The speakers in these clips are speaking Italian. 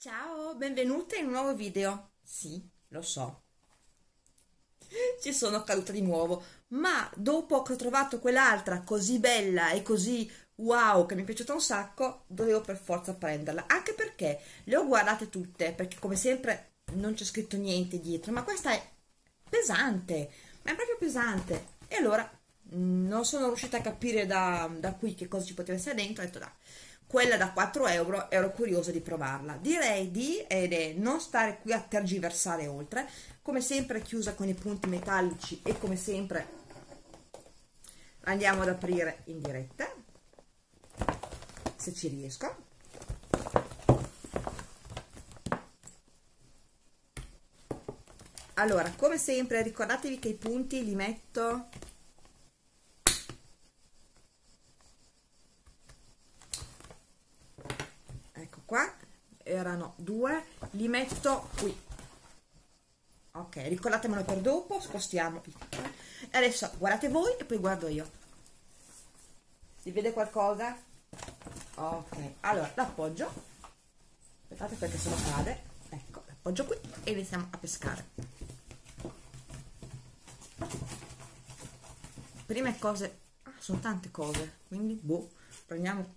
Ciao, benvenute in un nuovo video. Sì, lo so, ci sono caduta di nuovo, ma dopo che ho trovato quell'altra così bella e così wow, che mi è piaciuta un sacco, dovevo per forza prenderla, anche perché le ho guardate tutte, perché come sempre non c'è scritto niente dietro, ma questa è pesante, ma è proprio pesante. E allora non sono riuscita a capire da qui che cosa ci poteva essere dentro, ho detto dai, quella da 4 euro, ero curiosa di provarla. Direi di non stare qui a tergiversare oltre, come sempre chiusa con i punti metallici e come sempre andiamo ad aprire in diretta, se ci riesco. Allora, come sempre ricordatevi che i punti li metto qua, erano due, li metto qui, ok, ricordatemelo per dopo, spostiamo e adesso guardate voi e poi guardo io. Si vede qualcosa? Ok, allora l'appoggio, aspettate perché se no cade, ecco, l'appoggio qui e iniziamo a pescare. Prime cose, sono tante cose, quindi boh, prendiamo.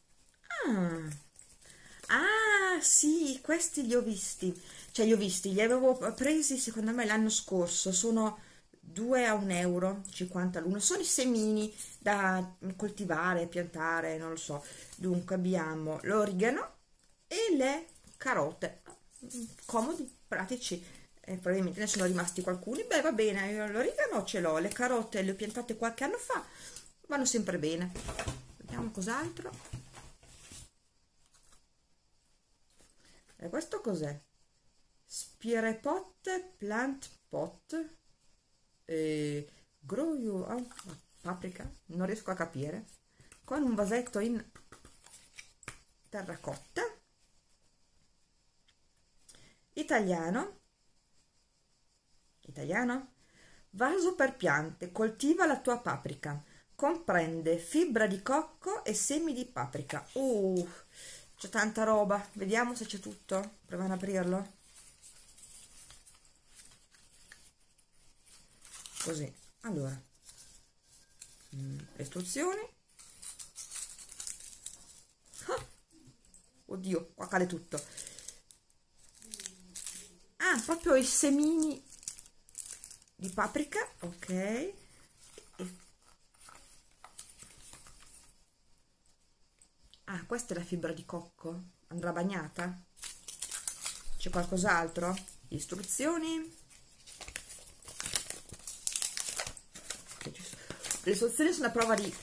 Ah, sì, questi li ho visti, cioè li avevo presi secondo me l'anno scorso, sono 2 a 1,50 € l'uno, sono i semini da coltivare, piantare, non lo so. Dunque abbiamo l'origano e le carote, comodi, pratici, probabilmente ne sono rimasti qualcuni, beh va bene, io l'origano ce l'ho, le carote le ho piantate qualche anno fa, vanno sempre bene. Vediamo cos'altro. E questo cos'è? Spirepot plant pot grow you paprika, non riesco a capire, con un vasetto in terracotta, italiano, vaso per piante, coltiva la tua paprika, comprende fibra di cocco e semi di paprika. C'è tanta roba, vediamo se c'è tutto, proviamo ad aprirlo. Così, allora, le istruzioni. Oddio, qua cade tutto. Proprio i semini di paprika, ok. Questa è la fibra di cocco, andrà bagnata? C'è qualcos'altro? Istruzioni. Le istruzioni sono a prova di...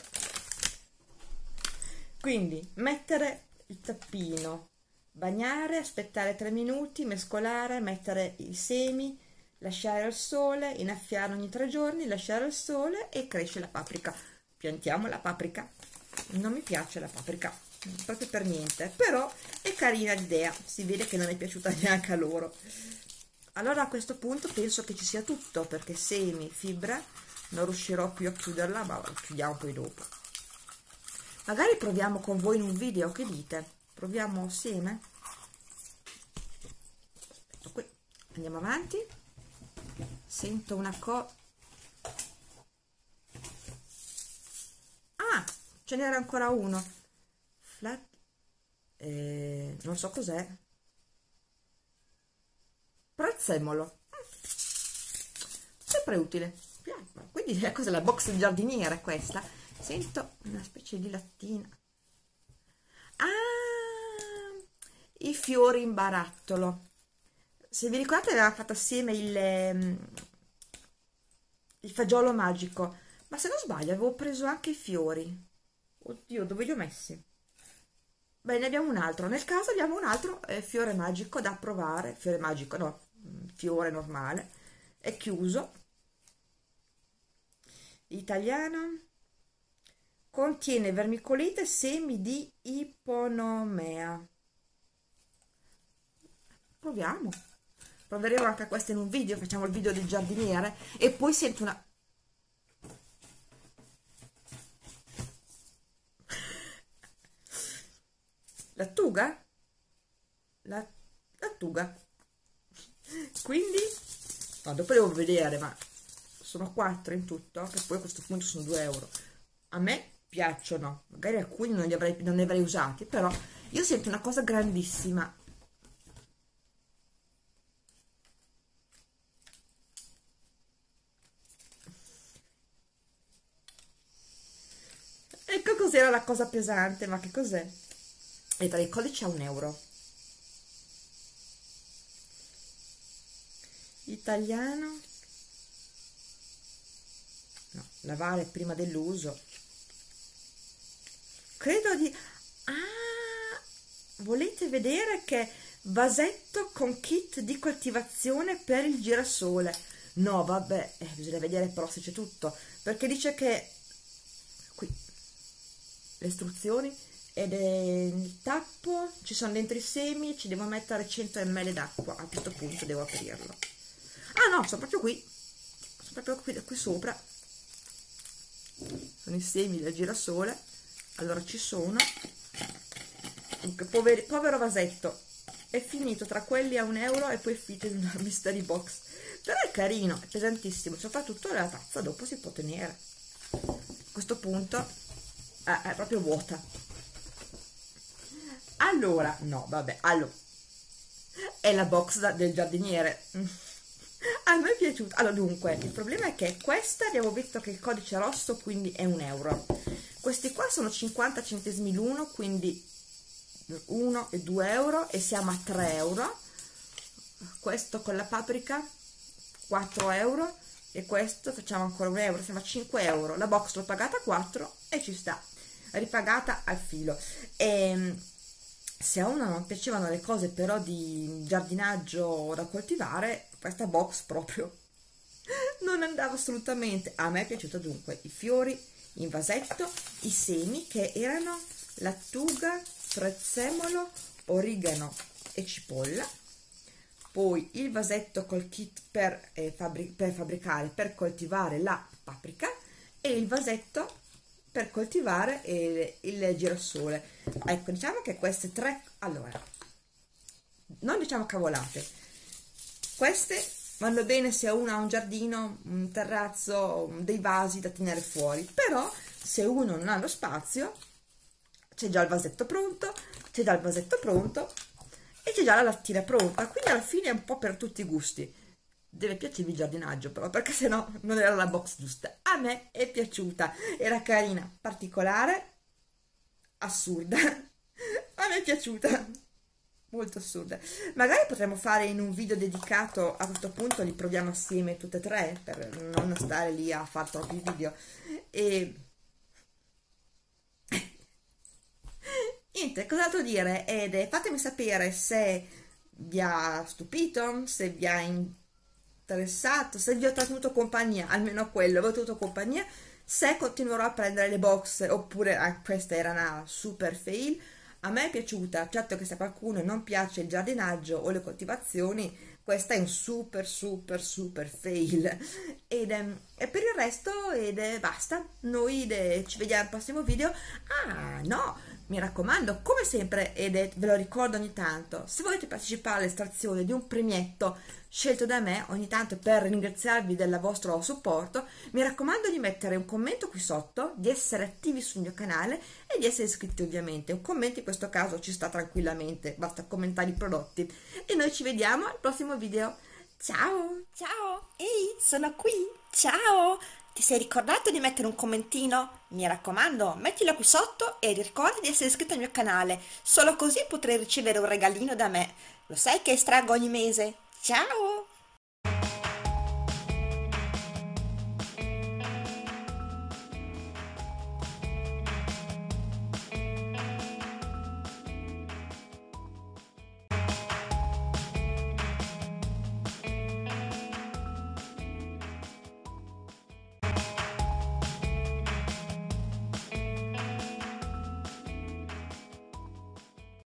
Quindi, mettere il tappino, bagnare, aspettare 3 minuti, mescolare, mettere i semi, lasciare al sole, innaffiare ogni 3 giorni, lasciare al sole e cresce la paprika. Piantiamo la paprika. Non mi piace la paprika, proprio per niente, però è carina l'idea, si vede che non è piaciuta neanche a loro. Allora a questo punto penso che ci sia tutto, perché semi, fibra, non riuscirò più a chiuderla, ma la chiudiamo poi dopo. Magari proviamo con voi in un video, che dite? Proviamo assieme? Aspetta, qui andiamo avanti. Sento una ce n'era ancora uno. Flat, non so cos'è. Prezzemolo, sempre utile. Quindi cos'è, la box del giardiniere questa? Sento una specie di lattina. I fiori in barattolo. Se vi ricordate aveva fatto assieme il fagiolo magico, ma se non sbaglio avevo preso anche i fiori. Oddio, dove li ho messi? Beh, ne abbiamo un altro. Nel caso abbiamo un altro fiore magico da provare. Fiore magico, no, fiore normale. È chiuso. Italiano. Contiene vermicolite e semi di iponomea. Proviamo. Proveremo anche questo in un video. Facciamo il video del giardiniere. E poi sento una... lattuga? lattuga. Quindi no, dopo devo vedere, ma sono 4 in tutto, che poi a questo punto sono 2 euro. A me piacciono, magari alcuni non li avrei usati, però io sento una cosa grandissima. Ecco cos'era la cosa pesante, ma che cos'è? E tra i codici a 1 euro. Italiano. No, lavare prima dell'uso. Credo di... Ah, volete vedere che vasetto con kit di coltivazione per il girasole? No, vabbè, bisogna vedere però se c'è tutto, perché dice che qui le istruzioni ed è il tappo, ci sono dentro i semi, ci devo mettere 100 ml d'acqua, a questo punto devo aprirlo. Ah no, sono proprio qui, qui sopra, sono i semi del girasole, allora ci sono. Dunque, povero vasetto, è finito tra quelli a 1 euro e poi è finito in una mystery box, però è carino, è pesantissimo, soprattutto la tazza dopo si può tenere. A questo punto è proprio vuota. Allora, no, vabbè, allora, è la box del giardiniere. A me è piaciuto. Allora, dunque, il problema è che questa abbiamo visto che il codice è rosso, quindi è 1 euro. Questi qua sono 50 centesimi l'uno, quindi 1 e 2 euro, e siamo a 3 euro. Questo con la paprika 4 euro, e questo facciamo ancora 1 euro, siamo a 5 euro. La box l'ho pagata 4 e ci sta, ripagata al filo. E se a uno non piacevano le cose però di giardinaggio da coltivare, questa box proprio non andava assolutamente. A me è piaciuto dunque i fiori in vasetto, i semi che erano lattuga, prezzemolo, origano e cipolla, poi il vasetto col kit per fabbricare, per coltivare la paprika, e il vasetto per coltivare il girasole. Ecco, diciamo che queste tre, allora, non diciamo cavolate, queste vanno bene se uno ha un giardino, un terrazzo, dei vasi da tenere fuori, però se uno non ha lo spazio c'è già il vasetto pronto, c'è già il vasetto pronto e c'è già la lattina pronta, quindi alla fine è un po' per tutti i gusti. Deve piacervi il giardinaggio però, perché sennò non era la box giusta. A me è piaciuta, era carina, particolare, assurda. A me è piaciuta, molto assurda. Magari potremmo fare in un video dedicato, a questo punto li proviamo assieme tutte e tre, per non stare lì a fare troppi video. E niente, cos'altro dire? Ed fatemi sapere se vi ha stupito, se vi ha interessato, se vi ho tenuto compagnia, almeno quello, vi ho tenuto compagnia, se continuerò a prendere le box oppure questa era una super fail. A me è piaciuta, certo che se a qualcuno non piace il giardinaggio o le coltivazioni, questa è un super fail. E per il resto basta, noi ci vediamo al prossimo video. Ah no, mi raccomando, come sempre, ve lo ricordo ogni tanto, se volete partecipare all'estrazione di un premietto scelto da me ogni tanto per ringraziarvi del vostro supporto, mi raccomando di mettere un commento qui sotto, di essere attivi sul mio canale e di essere iscritti ovviamente. Un commento in questo caso ci sta tranquillamente, basta commentare i prodotti. E noi ci vediamo al prossimo video. Ciao! Ciao, ehi, sono qui, ciao! Ti sei ricordato di mettere un commentino? Mi raccomando, mettilo qui sotto e ricorda di essere iscritto al mio canale, solo così potrai ricevere un regalino da me. Lo sai che estraggo ogni mese? Ciao!